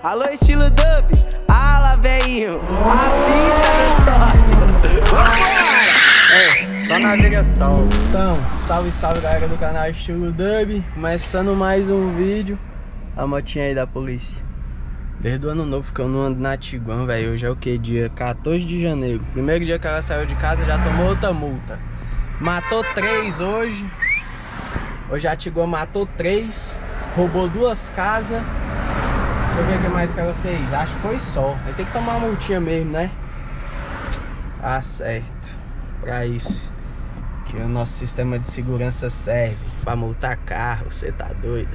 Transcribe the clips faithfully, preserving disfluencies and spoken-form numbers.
Alô, estilo dub, ala, velhinho, apita, meu sócio. Vambora! É, só na veia top. Então, salve, salve galera do canal Estilo Dub. Começando mais um vídeo. A motinha aí da polícia. Desde o ano novo que eu não ando na Tiguan, velho. Hoje é o que? Dia quatorze de janeiro. Primeiro dia que ela saiu de casa, já tomou outra multa. Matou três hoje. Hoje a Tiguan matou três. Roubou duas casas. Deixa eu ver o que mais que ela fez. Acho que foi só. Vai ter que tomar uma multinha mesmo, né? Ah, certo. Pra isso que o nosso sistema de segurança serve. Pra multar carro, você tá doido?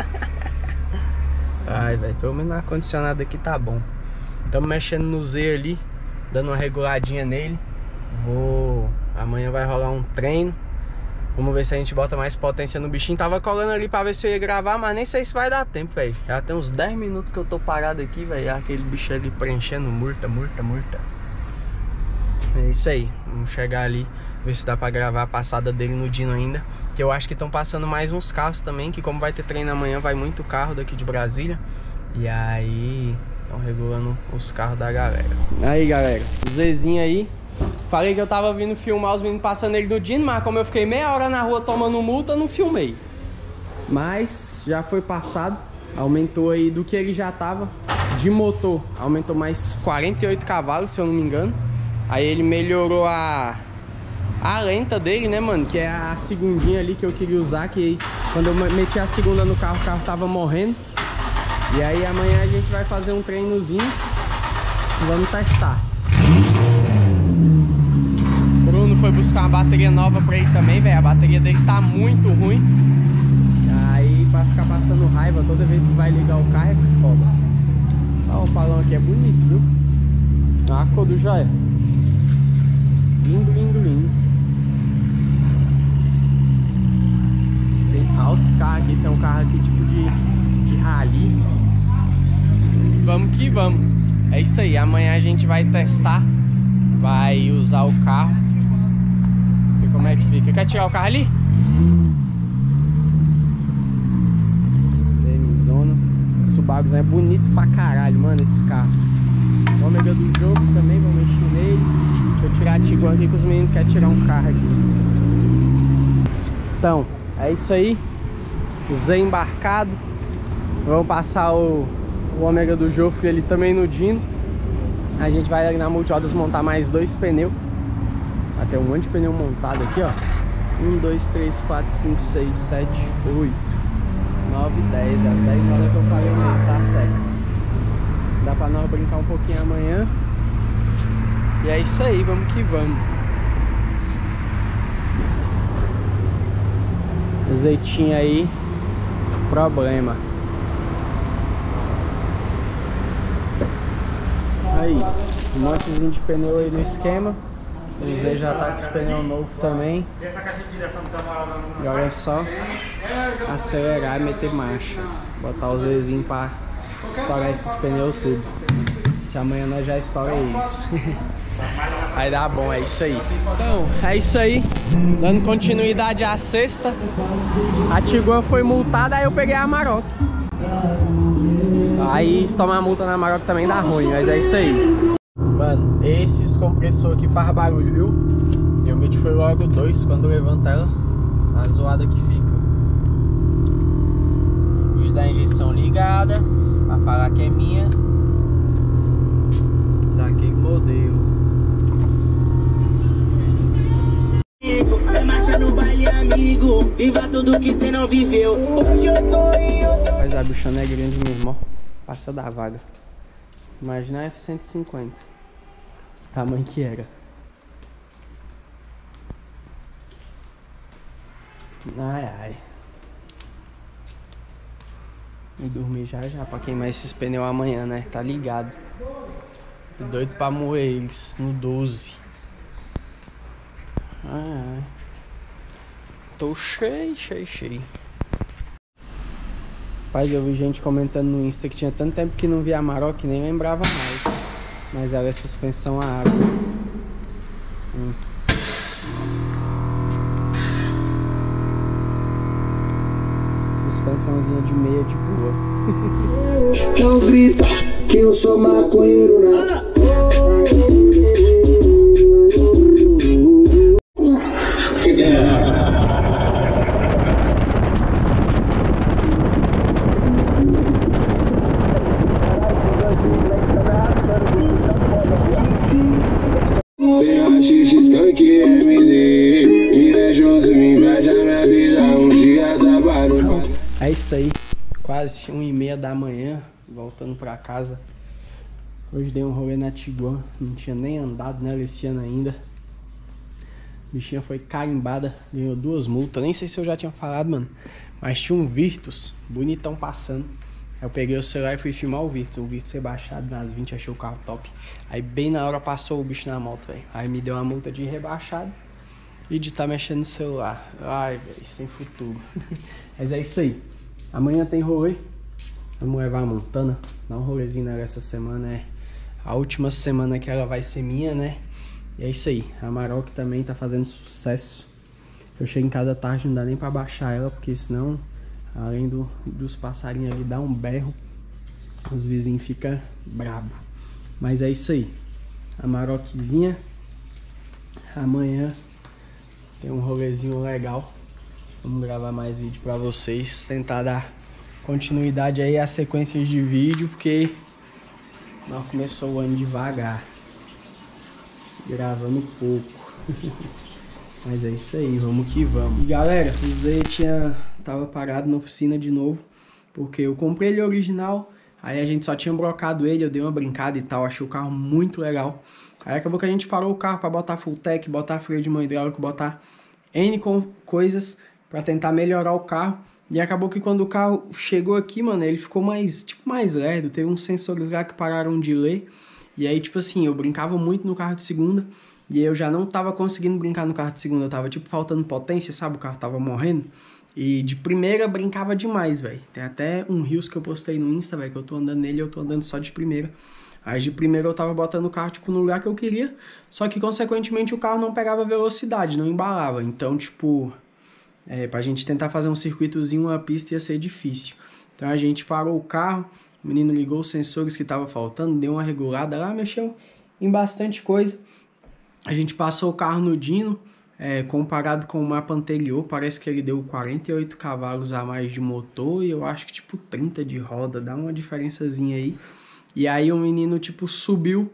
Ai, velho, pelo menos o ar-condicionado aqui tá bom. Estamos mexendo no Z ali, dando uma reguladinha nele. Vou... Amanhã vai rolar um treino. Vamos ver se a gente bota mais potência no bichinho. Tava colando ali pra ver se eu ia gravar, mas nem sei se vai dar tempo, velho. Já tem uns dez minutos que eu tô parado aqui, velho. Aquele bicho ali preenchendo murta, murta, murta. É isso aí. Vamos chegar ali, ver se dá pra gravar a passada dele no Dino ainda. Que eu acho que estão passando mais uns carros também. Que como vai ter treino amanhã, vai muito carro daqui de Brasília. E aí estão regulando os carros da galera. Aí, galera, o Zezinho aí. Falei que eu tava vindo filmar os meninos passando ele no Dino, mas como eu fiquei meia hora na rua tomando multa, eu não filmei. Mas já foi passado. Aumentou aí do que ele já tava. De motor, aumentou mais quarenta e oito cavalos, se eu não me engano. Aí ele melhorou a a lenta dele, né, mano? Que é a segundinha ali que eu queria usar. Que quando eu meti a segunda no carro, o carro tava morrendo. E aí amanhã a gente vai fazer um treinozinho. Vamos testar. Bruno foi buscar uma bateria nova pra ele também, velho. A bateria dele tá muito ruim. Aí pra ficar passando raiva toda vez que vai ligar o carro é foda. Ó, o palão aqui é bonito, viu? Olha a cor do joia. Lindo, lindo, lindo. Tem altos carros aqui. Tem um carro aqui tipo de, de rally. Vamos que vamos. É isso aí. Amanhã a gente vai testar. Vai usar o carro. Ver como é que fica. Quer tirar o carro ali? Demizona. O Subaru é bonito pra caralho, mano, esse carro. O ômega do jogo também, vou mexer nele. Deixa eu tirar a Tiguan aqui que os meninos querem tirar um carro aqui. Então, é isso aí. O Z embarcado. Vamos passar o, o ômega do Jofre ali também no Dino. A gente vai ali na Multirodas montar mais dois pneus. Vai ter um monte de pneu montado aqui, ó. um, dois, três, quatro, cinco, seis, sete, oito, nove, dez. As dez horas que eu falei, tá certo. Dá pra nós brincar um pouquinho amanhã. E é isso aí, vamos que vamos. Azeitinho aí, problema. Aí, um montezinho de pneu aí no esquema. O Zé já tá com os pneus novos também. Agora é só acelerar e meter marcha. Botar o Zezinho pra estourar esses pneus tudo. Se amanhã nós já estoura eles. Vai dar bom, é isso aí. Então, é isso aí. Dando continuidade à sexta. A Tiguan foi multada, aí eu peguei a Amarok. Aí se tomar multa na Amarok também dá ruim, mas é isso aí. Mano, esses compressores aqui faz barulho, viu? Eu meti foi logo dois quando levanta ela. A zoada que fica. Luz da injeção ligada. Pra falar que é minha. Daquele modelo. É marcha no baile, amigo. Viva tudo que cê não viveu. Hoje eu tô em outro. Mas a bichona é grande mesmo, ó. Passa da vaga. Imagina a F cento e cinquenta. Tamanho que era. Ai, ai. E dormir já já pra queimar esses pneus amanhã, né? Tá ligado. Tô doido pra moer eles no doze. Ai, ai. Tô cheio, cheio, cheio. Rapaz, eu vi gente comentando no Insta que tinha tanto tempo que não via a Amarok que nem lembrava mais. Mas ela é suspensão a água. Hum. cançãozinha de meia de boa. Não grita que eu sou maconheiro, né? Tem rachixe, skunk, M D, invejoso, inveja minha vida, um dia trabalho. É isso aí, quase uma e meia da manhã, voltando pra casa. Hoje dei um rolê na Tiguan, não tinha nem andado nela esse ano ainda. A bichinha foi carimbada, ganhou duas multas, nem sei se eu já tinha falado, mano. Mas tinha um Virtus, bonitão passando. Aí eu peguei o celular e fui filmar o Virtus, o Virtus rebaixado nas vinte, achei o carro top. Aí bem na hora passou o bicho na moto, velho. Aí me deu uma multa de rebaixado e de estar tá mexendo no celular. Ai, velho, sem futuro. Mas é isso aí. Amanhã tem rolê. Vamos levar a Montana, dar um rolezinho nela essa semana. É a última semana que ela vai ser minha, né? E é isso aí. A Maroc também tá fazendo sucesso. Eu chego em casa tarde, não dá nem pra baixar ela, porque senão, além do, dos passarinhos ali, dá um berro. Os vizinhos ficam brabo. Mas é isso aí. A Maroczinha. Amanhã tem um rolezinho legal. Vamos gravar mais vídeo pra vocês. Tentar dar continuidade aí às sequências de vídeo, porque nós começou o ano devagar. Gravando pouco. Mas é isso aí, vamos que vamos. E galera, o Zé tinha, tava parado na oficina de novo, porque eu comprei ele original, aí a gente só tinha brocado ele, eu dei uma brincada e tal, achei o carro muito legal. Aí acabou que a gente parou o carro pra botar full tech, botar freio de mão hidráulico, botar N coisas pra tentar melhorar o carro. E acabou que quando o carro chegou aqui, mano, ele ficou mais, tipo, mais lerdo, teve uns sensores lá que pararam de ler. E aí, tipo assim, eu brincava muito no carro de segunda, e eu já não tava conseguindo brincar no carro de segunda, eu tava, tipo, faltando potência, sabe? O carro tava morrendo. E de primeira brincava demais, velho. Tem até um Reels que eu postei no Insta, velho, que eu tô andando nele e eu tô andando só de primeira. Aí de primeira eu tava botando o carro, tipo, no lugar que eu queria, só que, consequentemente, o carro não pegava velocidade, não embalava. Então, tipo, é, pra gente tentar fazer um circuitozinho, uma pista ia ser difícil. Então a gente parou o carro, o menino ligou os sensores que tava faltando, deu uma regulada lá, mexeu em bastante coisa. A gente passou o carro no Dino, é, comparado com o mapa anterior, parece que ele deu quarenta e oito cavalos a mais de motor e eu acho que tipo trinta de roda, dá uma diferençazinha aí. E aí o menino tipo subiu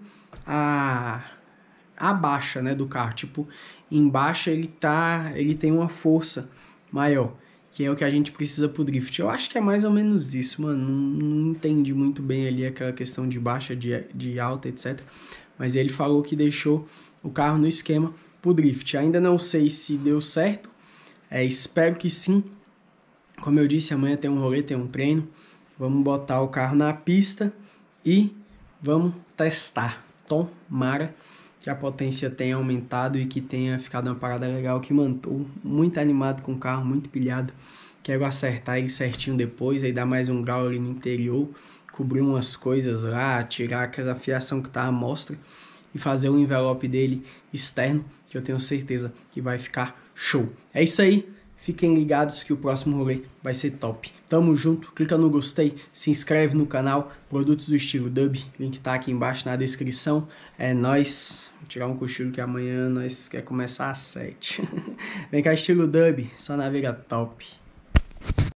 a, a baixa, né, do carro, tipo, em baixa ele tá, ele tem uma força maior, que é o que a gente precisa pro drift. Eu acho que é mais ou menos isso, mano, não, não entendi muito bem ali aquela questão de baixa, de, de alta, etcétera. Mas ele falou que deixou o carro no esquema pro drift. Ainda não sei se deu certo, é, espero que sim. Como eu disse, amanhã tem um rolê, tem um treino. Vamos botar o carro na pista e vamos testar. Tomara que a potência tenha aumentado e que tenha ficado uma parada legal, que mano, tô muito animado com o carro, muito pilhado. Quero acertar ele certinho depois, aí dar mais um grau ali no interior, cobrir umas coisas lá, tirar aquela fiação que tá à mostra e fazer o envelope dele externo, que eu tenho certeza que vai ficar show. É isso aí, fiquem ligados que o próximo rolê vai ser top. Tamo junto, clica no gostei, se inscreve no canal, produtos do estilo Dub, link tá aqui embaixo na descrição. É nóis, vou tirar um cochilo que amanhã nós quer começar às sete. Vem cá, estilo Dub, só na veiga top.